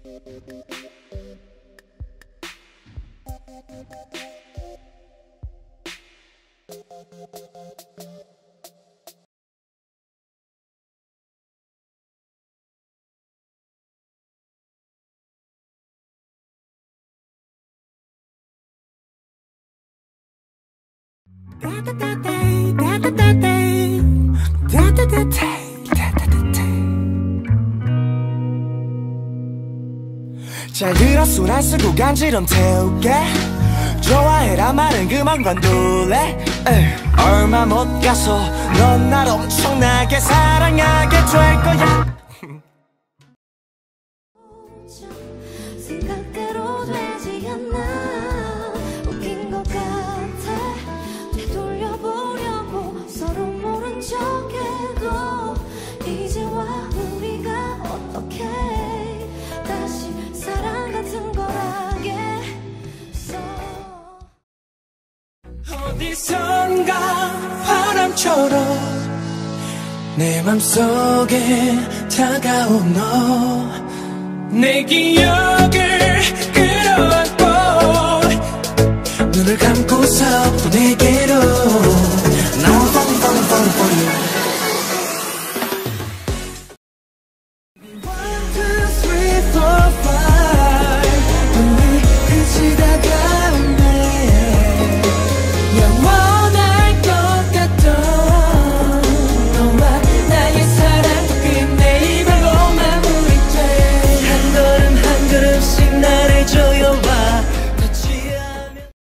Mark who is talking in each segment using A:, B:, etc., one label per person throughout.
A: 잘 들어 손 안 쓰고 간지럼 태울게 좋아해라 말은 그만 관둘래 얼마 못 가서 넌 날 엄청나게 사랑하게 될 거야.
B: 생각대로 되지 않아 웃긴 것 같아 되돌려보려고 서로 모른 척해도 이제와 우리가 어떻게 다시 사랑 같은 걸 하겠어.
A: 어디선가 바람처럼 내 맘속에 다가온 너 내 기억을 끌어안고 눈을 감고서 또 내게로 Now I'm falling for you. 1, 2, 3, 4, 5 눈이 끝이 다가오네 영원할 것 같던 너와 나의 사랑 끝내 이별로 마무리돼 한 걸음 한 걸음씩 나를 조여와 닿지 않으면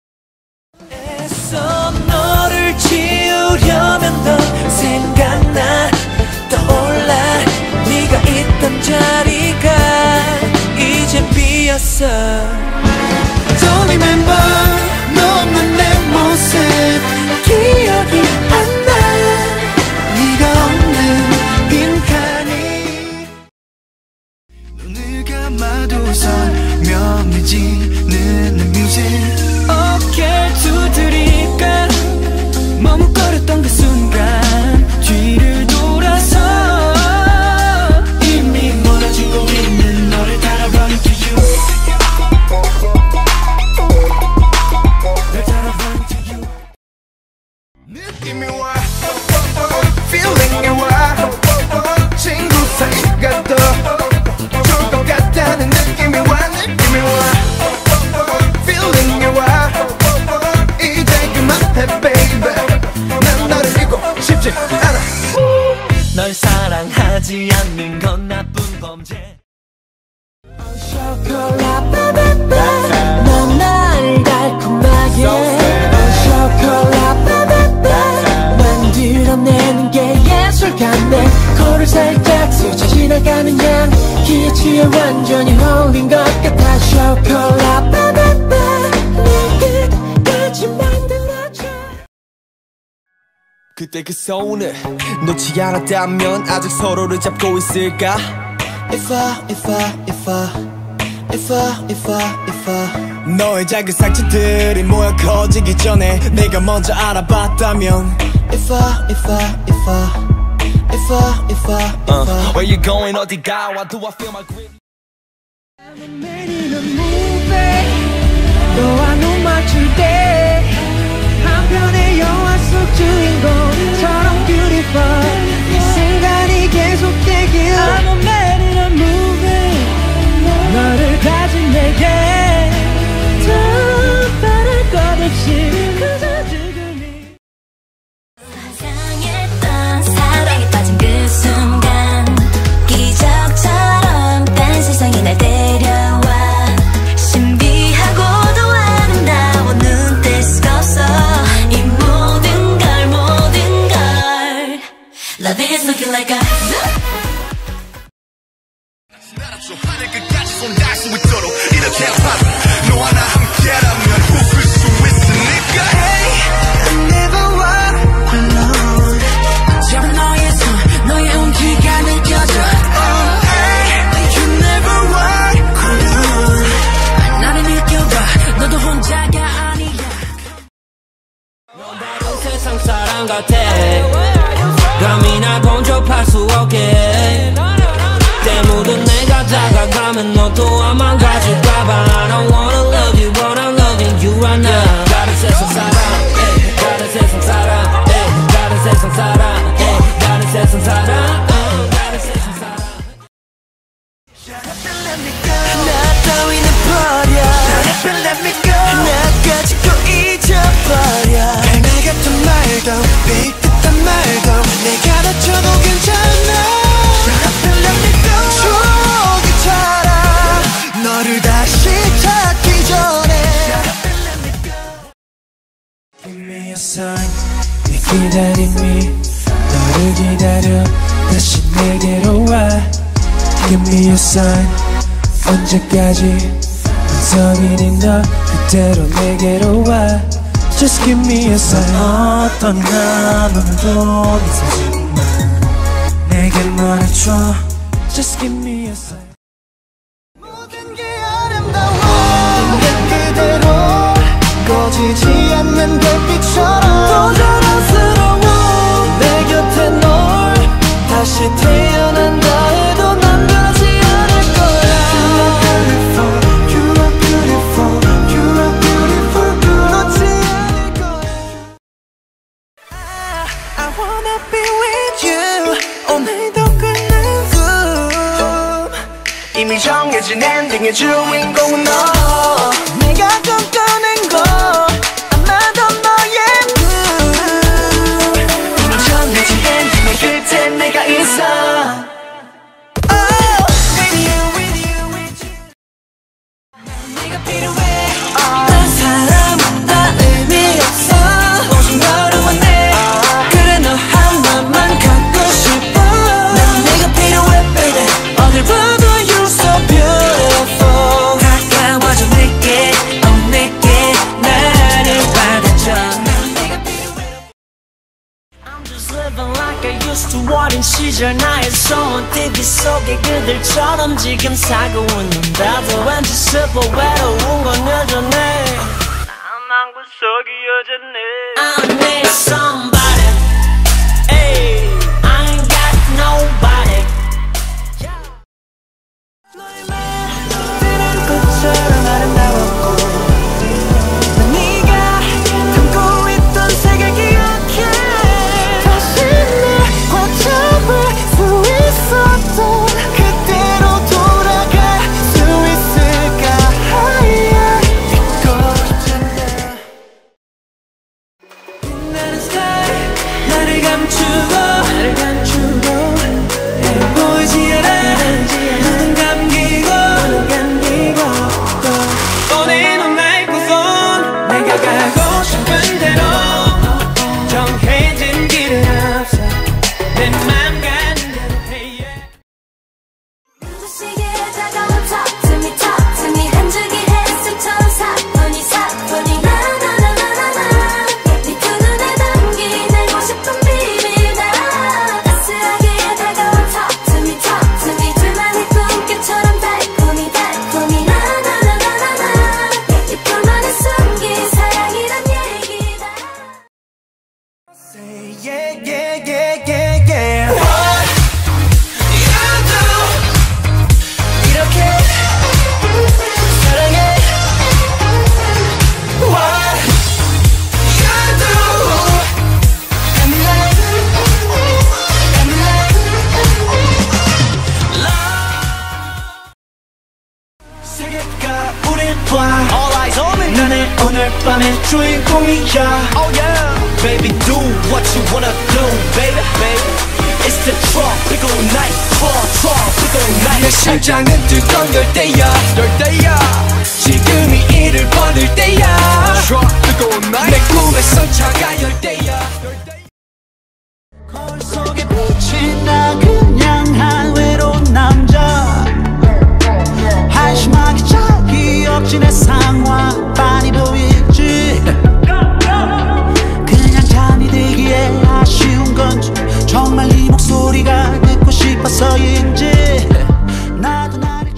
A: 애써 너를 지우려면 너 생각나 떠올라 네가 있던 자리가 이제 비었어 Don't remember 너 없는 내 모습 기억이 안 나 네가 없는 빈칸이 눈을 감아도 선명해지는 내 뮤직 어깨를 두드릴까 머뭇거렸던 그 순간 뒤를 돌아서 이미 멀어지고 있는 너를 따라 run to you 널 따라 run to you 느낌이 와 feeling이 와 친구 사이가 더 좋을 것 같다는 느낌이 와 feeling이 와 이제 그만해 baby 난 너를 잊고 싶지 않아 널 사랑하지 않는 건 나쁜 범죄 쇼콜라 바바바 넌 나를 달콤하게 쇼콜라 바바바 만들어내는 게 예술 같네 코를 살짝 스쳐 지나가는 향기에 취해 완전히 홀린 것 같아 쇼콜라 바바바 내 끝까지 만들어줘 그때 그 손을 놓지 않았다면 아직 서로를 잡고 있을까 If I 너의 작은 상처들이 모여 커지기 전에 내가 먼저 알아봤다면 If I Where you going 어디가 Why do I feel my grip I'm a man in a movie 너와 눈 맞출 때 한편의 영화 속 주인공처럼 beautiful 이 순간이 계속되길 I'm a man in a movie 너를 가진 내게 더 바랄 것 없이 그저 지금이
B: 상상했던 사랑에 빠진 그 순간 기적처럼 딴 세상이 날 데려와 신비하고도 아름다워 눈 뗄 수가 없어 이 모든 걸 Love is looking like a 하늘 끝까지 손 닿을 수 있도록 이렇게 아파도 너와 나 함께라면 웃을 수 있으니까 Hey, never walk alone 잡은 너의 손, 너의 온기가 느껴져 Oh, hey, you never walk alone 나를 느껴봐, 너도 혼자가 아니야 넌 다른 세상 사람 같아 감히 날 범접할 수 없게 때 묻은 내가 다가가면
A: 나는 너도 아마 가질까봐 I don't wanna love you but I'm loving you right now 다른 세상 살아 다른 세상 살아 다른 세상 살아 다른 세상 살아 다른 세상 살아
B: 나 따위는 버려 Let me go 나까지 또 잊어버려 변화 같은 말도 삐끗한 말도 내가 다쳐도 괜찮아 Let me go 추억이처럼 너를 다시 찾기 전에 Give me a sign 네 기다림이 너를 기다려 다시 내게로 와 Give me a sign 언제까지 서민인 너 그대로 내게로 와 Just give me a sign 어떤 나무도 네 사진만 내게 말해줘 Just give me a sign 모든 게 아름다워 내 그대로 꺼지지 않는 별빛처럼 또 자랑스러워 내 곁에 널 다시 태어난다 해도 난 변하지 않을 거야 You are beautiful, you are beautiful, you are beautiful 놓지 않을 거야 I wanna be with you 오늘도 끝난 꿈 이미 정해진 엔딩의 주인공은 너 내가 꿈꿔낸 거 아마도 너의 꿈 이미 정해진 엔딩의 끝에 내가 있어
A: 어린 시절 나의 소원 TV 속의 그들처럼 지금 살고 있는데도 왠지 슬퍼 외로운 건 여전해 나만 구석이 여전해 I need somebody hey, I ain't got nobody
B: 너의 말들은 꽃처럼 아름다웠고 네가 담고 있던 세계 기억해 다시 잡을 수 있었던 그때로 돌아갈 수 있을까 잊고 싶은데 빛나는 스타일 나를 감추고 보이지 않아 눈은 감기고 오늘은 날 고손 내가 가고 싶은 대로 정해진 길은 없어 내 맘 가는 대로 hey
C: 눈부시게 다가온 talk to me 한 줄기 햇살처럼 사뿐히 나나나나나나 네 두 눈에 담긴 알고 싶은 비밀 나 따스하게 다가온 talk to me 둘만의 꿈결처럼 달콤히 나나나나나나 네 뿔만에 숨긴 사랑이란 얘기다
B: Say yeah yeah yeah yeah yeah What you do 이렇게 사랑해 What you do got me like love 세계가 우릴 봐 All eyes on me 너는 오늘 밤의 주인공이야 Oh yeah Baby, do what you wanna do, baby, baby. It's the tropical night, tropical night. 내 심장은 뜨거운 열대야, 지금이 이를 버릴 때야. Tropical night. 내 꿈에서 차가 열대야. 거울 속에 비친 나 그냥 한 외로운 남자. 한심하게 자기 없진 상황 빤히 보이지. 되기에 아쉬운 건지 정말 네 목소리가 듣고 싶어서인지 나도 나를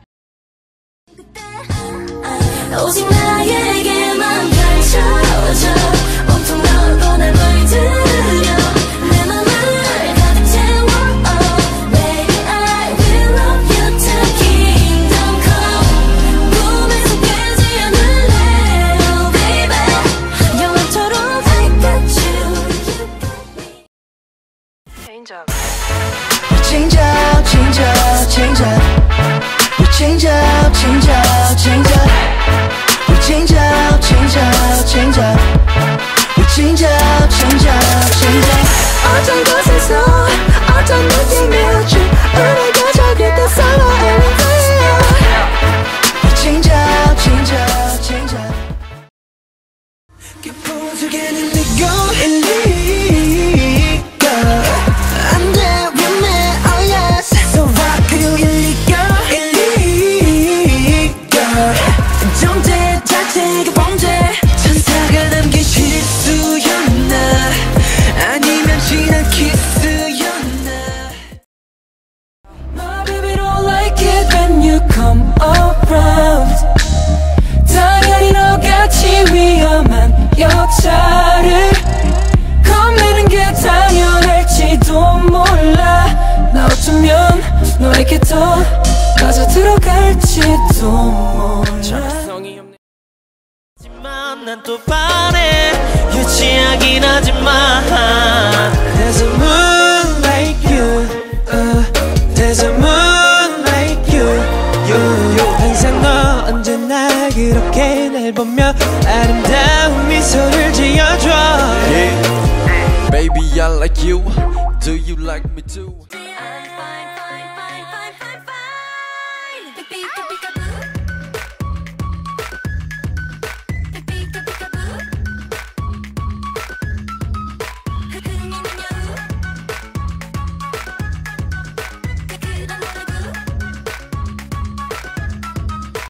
C: 오직 나에게만 펼쳐져 온통 너로 날 물들여 내 맘을 가득 채워 Baby I will love you till kingdom
A: change up, change up. We change up, change up, change up. We change up, change up, change up. 어떤 곳에서 어떤 느낌일지 우리가 저길 때 solo everywhere. We change up, change up, change up. 기쁘게 들리고 일리가 안 돼 위험해 oh yes. So rock you 일리가 존재 자체가 범죄 천사가 남긴 실수였나 아니면 지난 키스였나. My baby don't like it when you come around. 당연히 너같이 위험한 여자를 겁내는 게 당연할지도 몰라. 나 어쩌면 너에게 더 빠져 들어갈지도 몰라. 하지만 난 또 바래 유치하긴 하지만 There's a moon like you There's a moon like you 항상 너 언제나 그렇게 날 보며 아름다운 미소를 지어줘
D: Yeah, baby I like you. Do you like me too?
C: I'm fine, fine, fine, fine, fine, fine. Baby,